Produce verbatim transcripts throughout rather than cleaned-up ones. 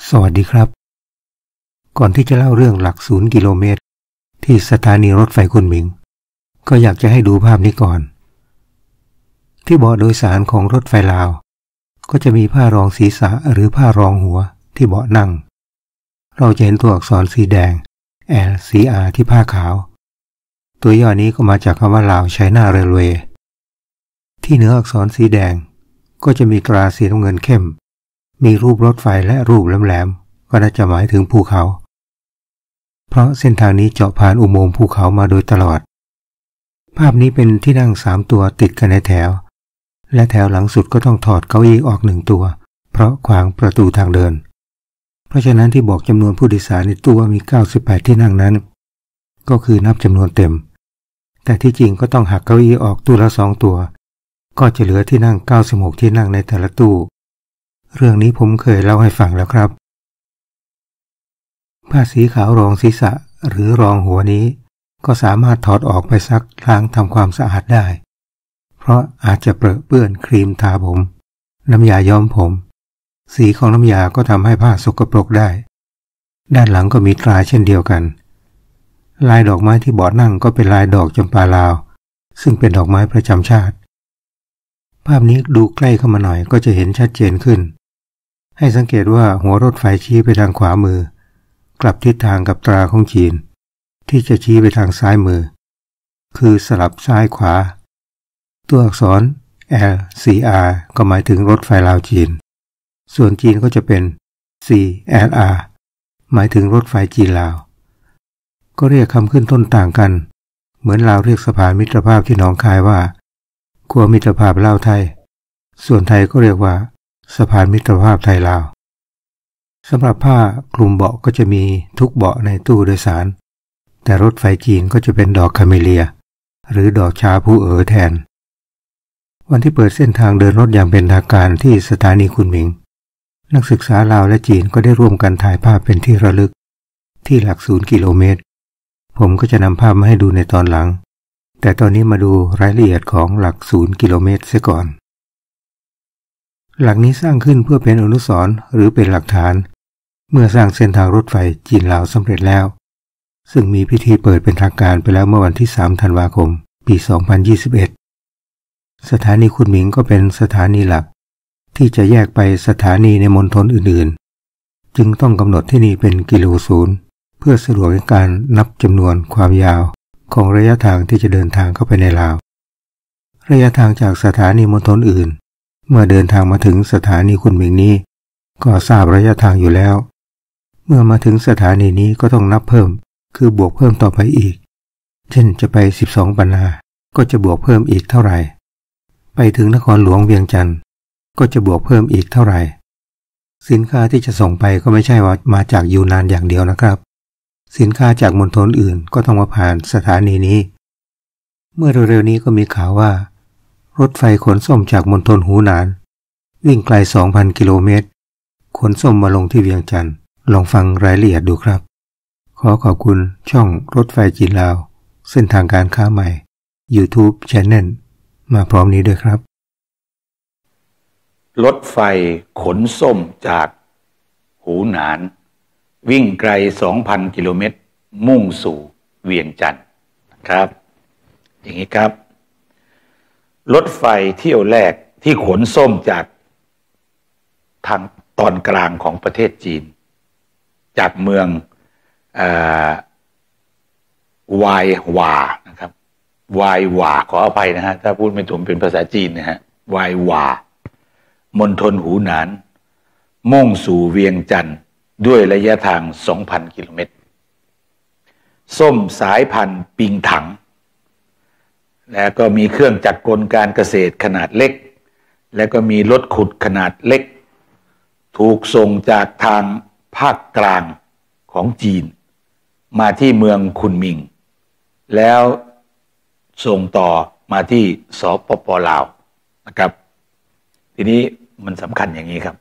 สวัสดีครับก่อนที่จะเล่าเรื่องหลักศูนย์กิโลเมตรที่สถานีรถไฟคุนหมิงก็อยากจะให้ดูภาพนี้ก่อนที่เบาะโดยสารของรถไฟลาวก็จะมีผ้ารองศีรษะหรือผ้ารองหัวที่เบาะนั่งเราจะเห็นตัวอักษรสีแดง แอล ซี อาร์ ที่ผ้าขาวตัวย่อนี้ก็มาจากคำว่าลาวไชน่าเรลเวย์ที่เหนืออักษรสีแดงก็จะมีตราสีน้ำเงินเข้มมีรูปรถไฟและรูปแหลมๆก็น่าจะหมายถึงภูเขาเพราะเส้นทางนี้เจาะผ่านอุโมงค์ภูเขามาโดยตลอดภาพนี้เป็นที่นั่งสามตัวติดกันในแถวและแถวหลังสุดก็ต้องถอดเก้าอี้ออกหนึ่งตัวเพราะขวางประตูทางเดินเพราะฉะนั้นที่บอกจำนวนผู้โดยสารในตู้มีเก้าสิบแปดที่นั่งนั้นก็คือนับจำนวนเต็มแต่ที่จริงก็ต้องหักเก้าอี้ออกตู้ละสองตัวก็จะเหลือที่นั่งเก้าสิบหกที่นั่งในแต่ละตู้เรื่องนี้ผมเคยเล่าให้ฟังแล้วครับผ้าสีขาวรองศีรษะหรือรองหัวนี้ก็สามารถถอดออกไปซักล้างทำความสะอาดได้เพราะอาจจะเปรอะเปื้อนครีมทาผมน้ำยาย้อมผมสีของน้ำยาก็ทำให้ผ้าสกปรกได้ด้านหลังก็มีตราเช่นเดียวกันลายดอกไม้ที่เบาะนั่งก็เป็นลายดอกจำปาลาวซึ่งเป็นดอกไม้ประจำชาติภาพนี้ดูใกล้เข้ามาหน่อยก็จะเห็นชัดเจนขึ้นให้สังเกตว่าหัวรถไฟชี้ไปทางขวามือกลับทิศทางกับตราของจีนที่จะชี้ไปทางซ้ายมือคือสลับซ้ายขวาตัวอักษร แอล ซี อาร์ ก็หมายถึงรถไฟลาวจีนส่วนจีนก็จะเป็น ซี แอล อาร์ หมายถึงรถไฟจีนลาวก็เรียกคำขึ้นต้นต่างกันเหมือนลาวเรียกสะพานมิตรภาพที่หนองคายว่าขั้วมิตรภาพลาวไทยส่วนไทยก็เรียกว่าสะพานมิตรภาพไทยลาวสำหรับผ้าคลุมเบาะก็จะมีทุกเบาะในตู้โดยสารแต่รถไฟจีนก็จะเป็นดอกคาเมเลียหรือดอกชาผู้เอ๋อแทนวันที่เปิดเส้นทางเดินรถอย่างเป็นทางการที่สถานีคุนหมิงนักศึกษาลาวและจีนก็ได้ร่วมกันถ่ายภาพเป็นที่ระลึกที่หลักศูนย์กิโลเมตรผมก็จะนำภาพมาให้ดูในตอนหลังแต่ตอนนี้มาดูรายละเอียดของหลักศูนย์กิโลเมตรเสียก่อนหลักนี้สร้างขึ้นเพื่อเป็นอนุสรณ์หรือเป็นหลักฐานเมื่อสร้างเส้นทางรถไฟจีนลาวสำเร็จแล้วซึ่งมีพิธีเปิดเป็นทางการไปแล้วเมื่อวันที่สามธันวาคมปีสองพันยี่สิบเอ็ดสถานีคุนหมิงก็เป็นสถานีหลักที่จะแยกไปสถานีในมณฑลอื่นๆจึงต้องกำหนดที่นี่เป็นกิโลศูนย์เพื่อสะดวกในการนับจำนวนความยาวของระยะทางที่จะเดินทางเข้าไปในลาวระยะทางจากสถานีมณฑลอื่นเมื่อเดินทางมาถึงสถานีคุนหมิงนี้ก็ทราบระยะทางอยู่แล้วเมื่อมาถึงสถานีนี้ก็ต้องนับเพิ่มคือบวกเพิ่มต่อไปอีกเช่นจะไปสิบสองปันนาก็จะบวกเพิ่มอีกเท่าไหร่ไปถึงนครหลวงเวียงจันทร์ก็จะบวกเพิ่มอีกเท่าไหร่สินค้าที่จะส่งไปก็ไม่ใช่ว่ามาจากยูนนานอย่างเดียวนะครับสินค้าจากมณฑลอื่นก็ต้องมาผ่านสถานีนี้เมื่อเร็วๆนี้ก็มีข่าวว่ารถไฟขนส้มจากมณฑลหูหนานวิ่งไกล สองพัน กิโลเมตรขนส้มมาลงที่เวียงจันทร์ลองฟังรายละเอียดดูครับขอขอบคุณช่องรถไฟจีนลาวเส้นทางการค้าใหม่ YouTube Channel มาพร้อมนี้ด้วยครับรถไฟขนส้มจากหูหนานวิ่งไกล สองพัน กิโลเมตรมุ่งสู่เวียงจันทร์ครับอย่างนี้ครับรถไฟเที่ยวแรกที่ขนส้มจากทางตอนกลางของประเทศจีนจากเมืองวายหว่านะครับวายหว่าขออภัยนะฮะถ้าพูดไม่ถูกเป็นภาษาจีนนะฮะวายหว่ามณฑลหูหนานมุ่งสู่เวียงจันทร์ด้วยระยะทาง สองพัน กิโลเมตรส้มสายพันธุ์ปิงถังแล้วก็มีเครื่องจักรกลการเกษตรขนาดเล็กแล้วก็มีรถขุดขนาดเล็กถูกส่งจากทางภาคกลางของจีนมาที่เมืองคุนหมิงแล้วส่งต่อมาที่สปป.ลาวนะครับทีนี้มันสำคัญอย่างนี้ครับ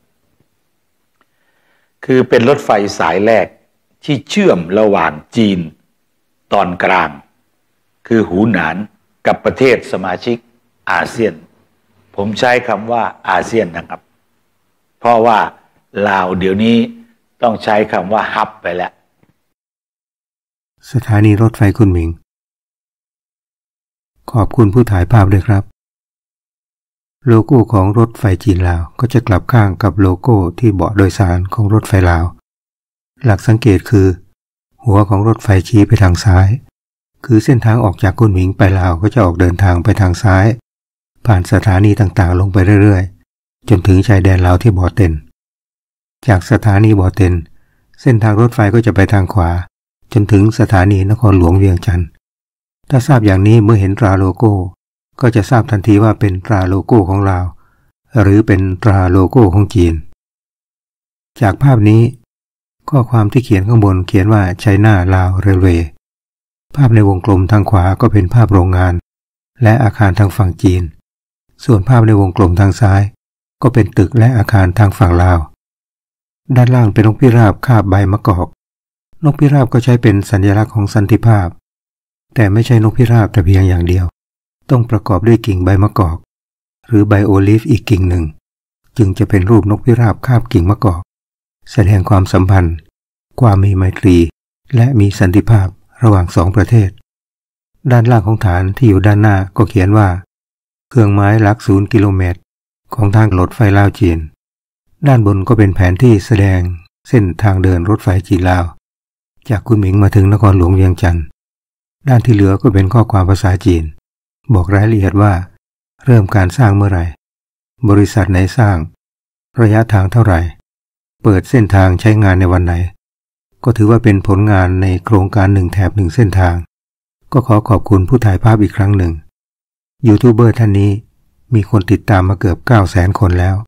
คือเป็นรถไฟสายแรกที่เชื่อมระหว่างจีนตอนกลางคือหูหนานกับประเทศสมาชิกอาเซียนผมใช้คำว่าอาเซียนนะครับเพราะว่าลาวเดี๋ยวนี้ต้องใช้คำว่าฮับไปแล้วสถานีรถไฟคุณหมิงขอบคุณผู้ถ่ายภาพด้วยครับโลโก้ของรถไฟจีนลาวก็จะกลับข้างกับโลโก้ที่เบาะโดยสารของรถไฟลาวหลักสังเกตคือหัวของรถไฟชี้ไปทางซ้ายคือเส้นทางออกจากกุนหมิงไปลาวก็จะออกเดินทางไปทางซ้ายผ่านสถานีต่างๆลงไปเรื่อยๆจนถึงชายแดนลาวที่บ่อเต็นจากสถานีบ่อเต็นเส้นทางรถไฟก็จะไปทางขวาจนถึงสถานีนครหลวงเวียงจันทร์ถ้าทราบอย่างนี้เมื่อเห็นตราโลโก้ก็จะทราบทันทีว่าเป็นตราโลโก้ของลาวหรือเป็นตราโลโก้ของจีนจากภาพนี้ข้อความที่เขียนข้างบนเขียนว่าไชน่าลาวเรลเวย์ภาพในวงกลมทางขวาก็เป็นภาพโรงงานและอาคารทางฝั่งจีนส่วนภาพในวงกลมทางซ้ายก็เป็นตึกและอาคารทางฝั่งลาวด้านล่างเป็นนกพิราบคาบใบมะกอกนกพิราบก็ใช้เป็นสัญลักษณ์ของสันติภาพแต่ไม่ใช่นกพิราบแต่เพียงอย่างเดียวต้องประกอบด้วยกิ่งใบมะกอกหรือใบโอลีฟอีกกิ่งหนึ่งจึงจะเป็นรูปนกพิราบคาบกิ่งมะกอกแสดงความสัมพันธ์ความมีไมตรีและมีสันติภาพระหว่างสองประเทศด้านล่างของฐานที่อยู่ด้านหน้าก็เขียนว่าเครื่องไม้หลักศูนย์กิโลเมตรของทางรถไฟลาวจีนด้านบนก็เป็นแผนที่แสดงเส้นทางเดินรถไฟจีนลาวจากกุนหมิงมาถึงนครหลวงเวียงจันทร์ด้านที่เหลือก็เป็นข้อความภาษาจีนบอกรายละเอียดว่าเริ่มการสร้างเมื่อไหร่บริษัทไหนสร้างระยะทางเท่าไหร่เปิดเส้นทางใช้งานในวันไหนก็ถือว่าเป็นผลงานในโครงการหนึ่งแถบหนึ่งเส้นทางก็ขอขอบคุณผู้ถ่ายภาพอีกครั้งหนึ่งยูทูบเบอร์ท่านนี้มีคนติดตามมาเกือบเก้าแสนคนแล้ว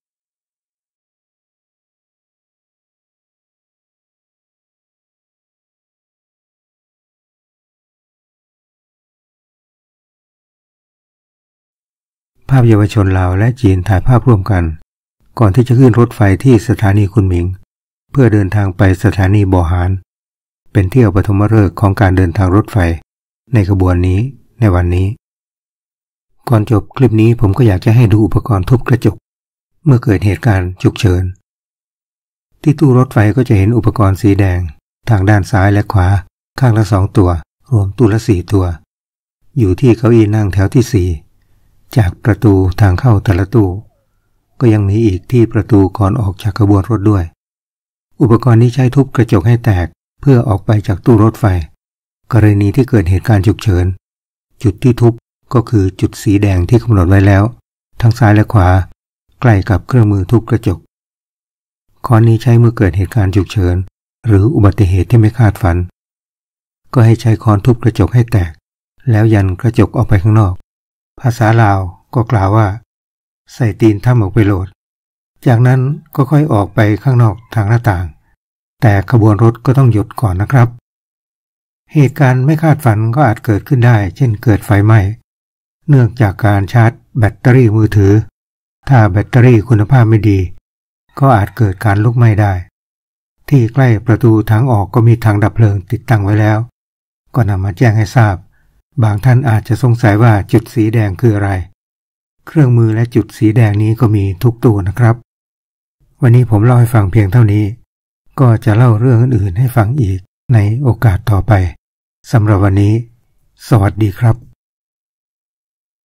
ภาพเยาวชนลาวและจีนถ่ายภาพร่วมกันก่อนที่จะขึ้นรถไฟที่สถานีคุนหมิงเพื่อเดินทางไปสถานีบ่อหานเป็นเที่ยวปฐมฤกษ์ของการเดินทางรถไฟในขบวนนี้ในวันนี้ก่อนจบคลิปนี้ผมก็อยากจะให้ดูอุปกรณ์ทุบกระจกเมื่อเกิดเหตุการณ์ฉุกเฉินที่ตู้รถไฟก็จะเห็นอุปกรณ์สีแดงทางด้านซ้ายและขวาข้างละสองตัวรวมตู้ละสี่ตัวอยู่ที่เก้าอี้นั่งแถวที่สี่จากประตูทางเข้าแต่ละตู้ก็ยังมีอีกที่ประตูก่อนออกจากขบวนรถด้วยอุปกรณ์นี้ใช้ทุบกระจกให้แตกเพื่อออกไปจากตู้รถไฟกรณีที่เกิดเหตุการณ์ฉุกเฉินจุดที่ทุบก็คือจุดสีแดงที่กำหนดไว้แล้วทั้งซ้ายและขวาใกล้กับเครื่องมือทุบกระจกค้อนนี้ใช้เมื่อเกิดเหตุการณ์ฉุกเฉินหรืออุบัติเหตุที่ไม่คาดฝันก็ให้ใช้ค้อนทุบกระจกให้แตกแล้วยันกระจกออกไปข้างนอกภาษาลาวก็กล่าวว่าใส่ตีนถ้ำออกไปโหลดจากนั้นก็ค่อยออกไปข้างนอกทางหน้าต่างแต่ขบวนรถก็ต้องหยุดก่อนนะครับเหตุการณ์ไม่คาดฝันก็อาจเกิดขึ้นได้เช่นเกิดไฟไหม้เนื่องจากการชาร์จแบตเตอรี่มือถือถ้าแบตเตอรี่คุณภาพไม่ดีก็อาจเกิดการลุกไหม้ได้ที่ใกล้ประตูทางออกก็มีถังดับเพลิงติดตั้งไว้แล้วก็นำมาแจ้งให้ทราบบางท่านอาจจะสงสัยว่าจุดสีแดงคืออะไรเครื่องมือและจุดสีแดงนี้ก็มีทุกตู้นะครับวันนี้ผมเล่าให้ฟังเพียงเท่านี้ก็จะเล่าเรื่องอื่นๆให้ฟังอีกในโอกาสต่อไปสำหรับวันนี้สวัสดีครับ